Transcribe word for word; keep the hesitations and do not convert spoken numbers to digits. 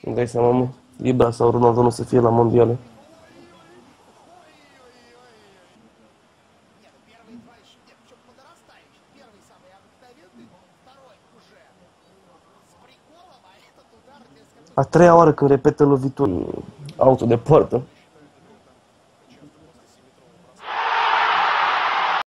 Îmi dai seama, mă? Ibra sau Ronaldo nu să fie la mondiale. A treia oară când repetă lovitura auto de poartă.